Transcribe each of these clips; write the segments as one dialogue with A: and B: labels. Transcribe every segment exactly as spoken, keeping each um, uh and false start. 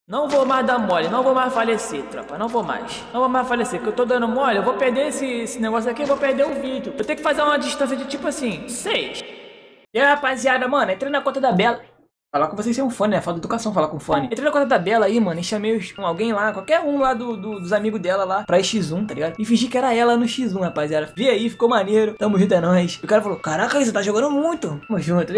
A: Não vou mais dar mole, não vou mais falecer, tropa, não vou mais. Não vou mais falecer, porque eu tô dando mole, eu vou perder esse, esse negócio aqui, eu vou perder o vídeo. Eu tenho que fazer uma distância de tipo assim, seis. E aí, rapaziada, mano, entrei na conta da Bela. Falar com vocês sem um fone, né? Falta educação falar com fone. Entrei na conta da Bela aí, mano, e chamei os, alguém lá, qualquer um lá do, do, dos amigos dela lá, pra X um, tá ligado? E fingi que era ela no X um, rapaziada. Vi aí, ficou maneiro. Tamo junto, é nóis. E o cara falou, caraca, você tá jogando muito. Tamo junto.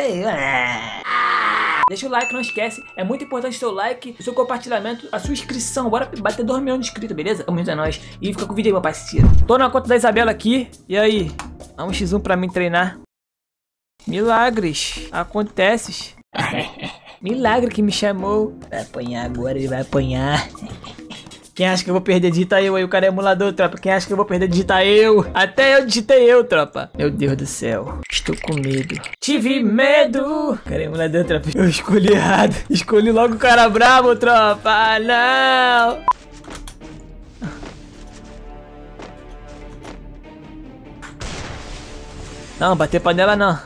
A: Deixa o like, não esquece. É muito importante o seu like, o seu compartilhamento, a sua inscrição. Bora bater dois milhões de inscritos, beleza? Tamo junto, é nóis. E fica com o vídeo aí, meu parceiro. Tô na conta da Isabela aqui. E aí? Dá um X um pra mim treinar. Milagres. Acontece. Milagre que me chamou. Vai apanhar agora, ele vai apanhar. Quem acha que eu vou perder, digita eu aí. O cara é emulador, tropa. Quem acha que eu vou perder, digita eu. Até eu digitei eu, tropa. Meu Deus do céu. Estou com medo. Tive medo. Cara é emulador, tropa. Eu escolhi errado. Escolhi logo o cara bravo, tropa. Ah, não. Não, bater panela não.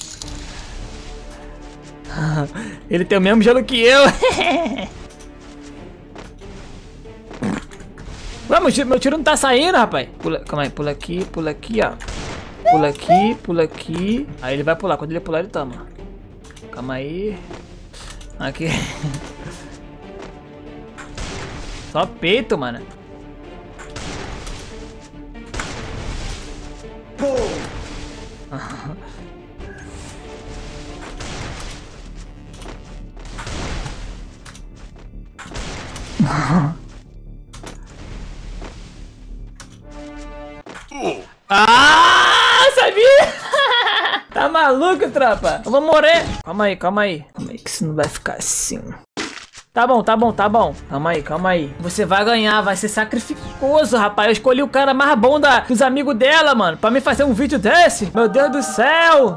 A: Ele tem o mesmo gelo que eu. Vamos, meu tiro não tá saindo, rapaz. Pula, calma aí, pula aqui, pula aqui, ó. Pula aqui, pula aqui. Aí ele vai pular, quando ele pular ele toma. Calma aí. Aqui. Só peito, mano. Ah, sabia? Tá maluco, tropa? Eu vou morrer. Calma aí, calma aí. Calma aí que isso não vai ficar assim. Tá bom, tá bom, tá bom. Calma aí, calma aí. Você vai ganhar, vai ser sacrificoso, rapaz. Eu escolhi o cara mais bom da, dos amigos dela, mano, pra me fazer um vídeo desse. Meu Deus do céu.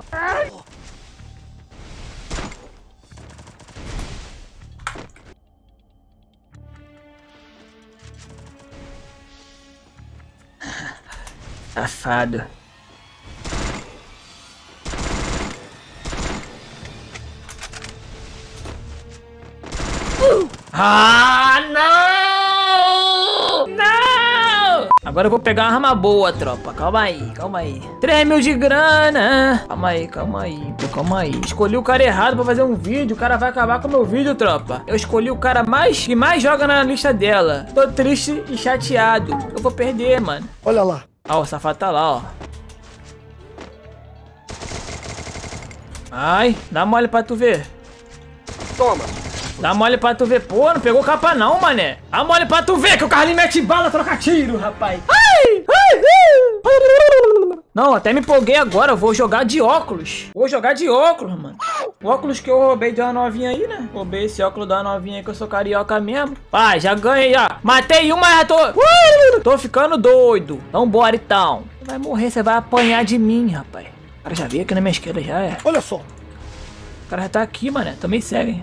A: Safado. Uh! Ah, não! Não! Agora eu vou pegar uma arma boa, tropa. Calma aí, calma aí. três mil de grana. Calma aí, calma aí. Pô, calma aí. Escolhi o cara errado pra fazer um vídeo. O cara vai acabar com o meu vídeo, tropa. Eu escolhi o cara mais que mais joga na lista dela. Tô triste e chateado. Eu vou perder, mano.
B: Olha lá.
A: Ó, o safado tá lá, ó. Ai, dá mole pra tu ver.
B: Toma.
A: Dá mole pra tu ver. Pô, não pegou capa não, mané. Dá mole pra tu ver que o Carlinhos mete bala, troca tiro, rapaz. Ai, ai, ai. Não, até me empolguei agora. Eu vou jogar de óculos. Vou jogar de óculos, mano. O óculos que eu roubei de uma novinha aí, né? Roubei esse óculos da novinha aí que eu sou carioca mesmo. Pai, já ganhei, ó. Matei uma, já tô... Uh, tô ficando doido. Então bora, então. Você vai morrer, você vai apanhar de mim, rapaz. O cara já veio aqui na minha esquerda, já é.
B: Olha só.
A: O cara já tá aqui, mano. Também segue.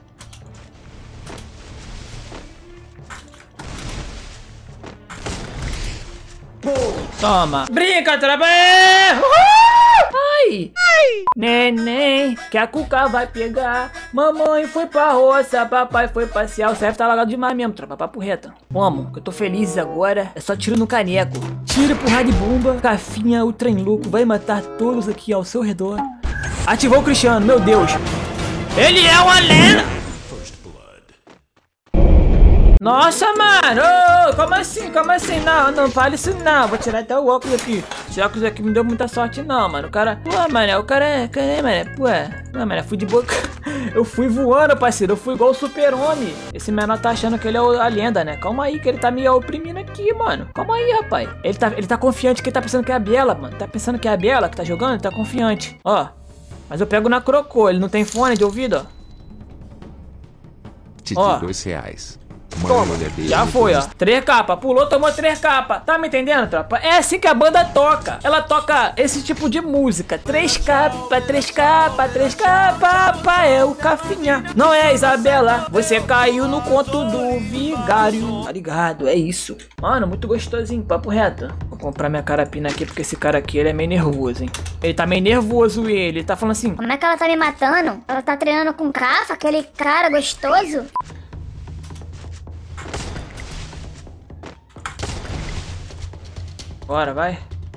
A: Toma. Brinca, tropa. Ai. Ai. Neném, que a cuca vai pegar. Mamãe foi pra roça, papai foi passear. O C F tá lagado demais mesmo, tropa. Papo reto. Vamos, que eu tô feliz agora. É só tiro no caneco. Tiro, porrada de bomba. Cafinha, o trem louco vai matar todos aqui ao seu redor. Ativou o Cristiano, meu Deus. Ele é uma lenda. Nossa, mano, oh, como assim, como assim, não, não fale isso não, vou tirar até o óculos aqui. Esse óculos aqui não deu muita sorte não, mano, o cara, pô, mano, o cara é, cara é, mano, pô, não, mano, eu fui de boca, eu fui voando, parceiro, eu fui igual o super-homem. Esse menor tá achando que ele é a lenda, né, calma aí, que ele tá me oprimindo aqui, mano, calma aí, rapaz. Ele tá, ele tá confiante que ele tá pensando que é a Bela, mano, tá pensando que é a Bela que tá jogando, ele tá confiante, ó. Mas eu pego na crocô, ele não tem fone de ouvido, ó.
C: Te
A: Ó.
C: dois reais.
A: Toma, já foi, ó. Três capas, pulou, tomou três capas. Tá me entendendo, tropa? É assim que a banda toca. Ela toca esse tipo de música. Três capas, três capas, três capas. É o Cafinha. Não é, Isabela. Você caiu no conto do vigário. Tá ligado? É isso. Mano, muito gostosinho, papo reto. Vou comprar minha carapina aqui, porque esse cara aqui, ele é meio nervoso, hein? Ele tá meio nervoso, ele. Ele tá falando assim...
D: Como é que ela tá me matando? Ela tá treinando com Cafa, aquele cara gostoso?
A: Bora, vai.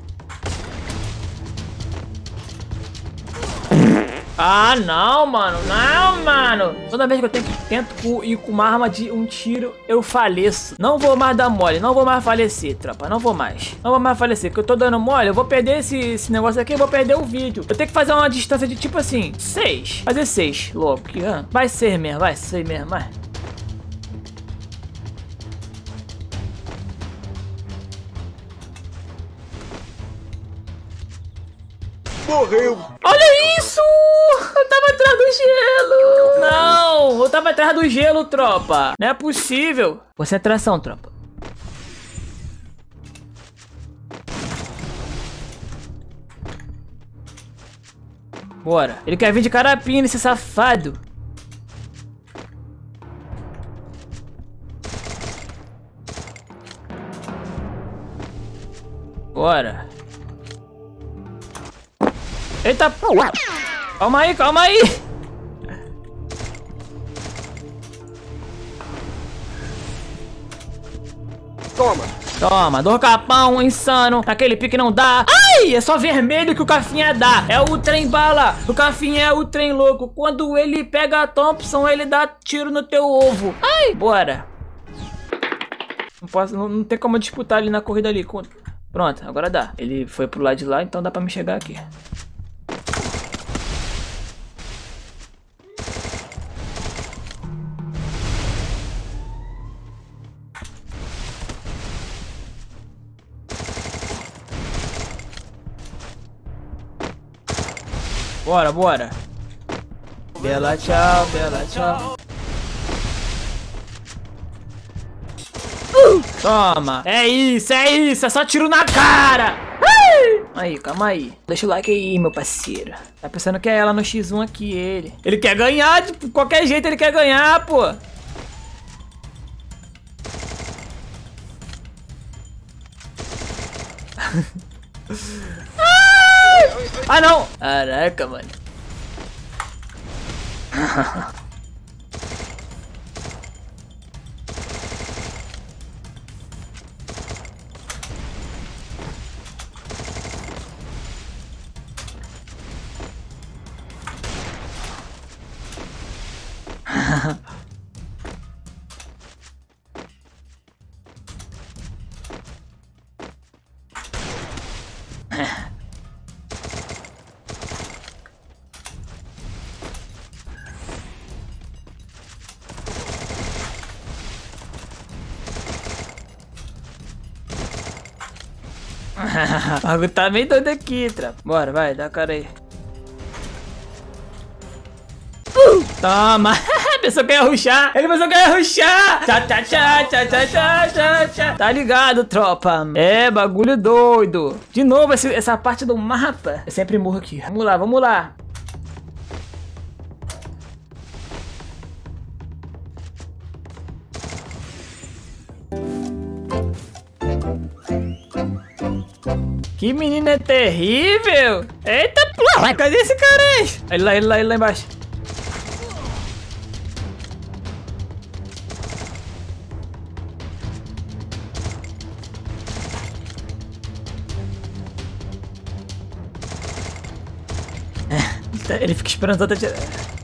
A: Ah, não, mano. Não, mano. Toda vez que eu tenho que tento ir com uma arma de um tiro, eu faleço. Não vou mais dar mole. Não vou mais falecer, tropa. Não vou mais. Não vou mais falecer. Porque eu tô dando mole. Eu vou perder esse, esse negócio aqui. Eu vou perder o vídeo. Eu tenho que fazer uma distância de tipo assim, seis. Fazer seis. Logo. Vai ser mesmo. Vai ser mesmo. Vai.
B: Morreu!
A: Olha isso! Eu tava atrás do gelo! Não! Eu tava atrás do gelo, tropa! Não é possível! Concentração, tropa. Bora! Ele quer vir de carapina, esse safado! Bora! Eita! Calma aí, calma aí!
B: Toma!
A: Toma, dor capão, insano, aquele pique não dá. Ai, é só vermelho que o Cafinha dá. É o trem bala, o Cafinha é o trem louco. Quando ele pega a Thompson, ele dá tiro no teu ovo. Ai, bora. Não, posso, não, não tem como disputar ali na corrida ali. Pronto, agora dá. Ele foi pro lado de lá, então dá pra me chegar aqui. Bora, bora. Bela tchau, bela tchau. Uh, toma. É isso, é isso. É só tiro na cara. Uh! Aí, calma aí. Deixa o like aí, meu parceiro. Tá pensando que é ela no xis um aqui, ele. Ele quer ganhar, de qualquer jeito ele quer ganhar, pô. Ah, não! Caraca, mano. O bagulho tá meio doido aqui, tropa. Bora, vai, dá a cara aí. Uh, toma! Pensou que ia rushar! Ele pensou que ia rushar! Tchá, tchá, tchá, tchá, tchá, tchá, tchá, tchá. Tá ligado, tropa? É, bagulho doido. De novo, esse, essa parte do mapa. Eu sempre morro aqui. Vamos lá, vamos lá. Que menino é terrível! Eita, porra! Cadê esse cara aí? Ele lá, ele lá, ele lá embaixo. Ele fica esperando outra tirar.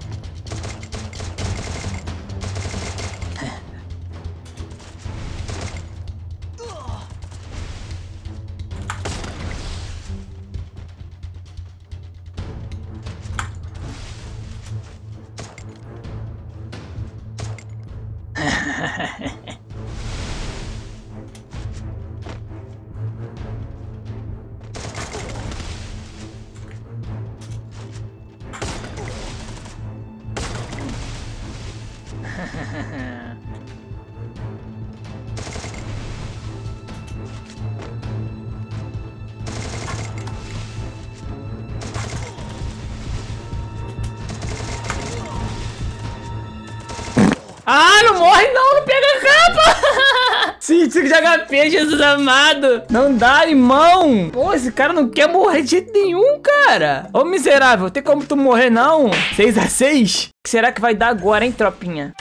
A: Ah, não morre não, não pega a capa! cinco de H P, Jesus amado! Não dá, irmão! Pô, esse cara não quer morrer de jeito nenhum, cara! Ô, miserável, tem como tu morrer não? seis a seis? O que será que vai dar agora, hein, tropinha?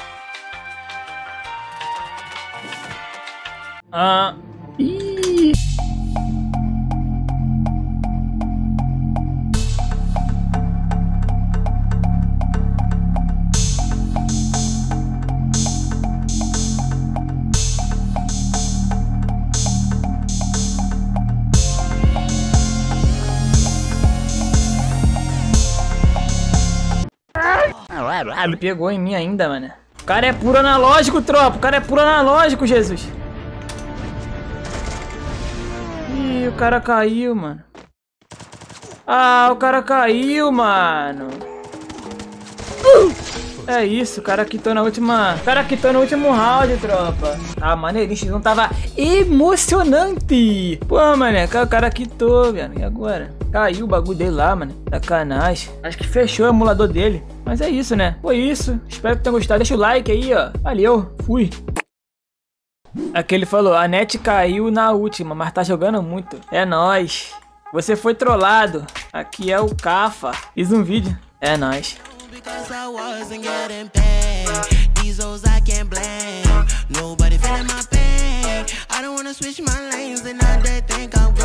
A: Ah... Ih... Ah, ele pegou em mim ainda, mano. O cara é puro analógico, tropa. O cara é puro analógico, Jesus. Ih, o cara caiu, mano. Ah, o cara caiu, mano. É isso, o cara quitou na última... O cara quitou no último round, tropa. Ah, maneirinho, não tava emocionante. Pô, mano, o cara quitou, velho. E agora? Caiu o bagulho dele lá, mano. Sacanagem. Acho que fechou o emulador dele. Mas é isso, né? Foi isso. Espero que tenham gostado. Deixa o like aí, ó. Valeu. Fui. Aqui ele falou, a net caiu na última, mas tá jogando muito. É nóis. Você foi trollado. Aqui é o Cafa. Fiz um vídeo. É nóis.
C: Because I wasn't getting paid. These hoes I can't blame. Nobody feeling my pain. I don't wanna switch my lanes and now they think I'm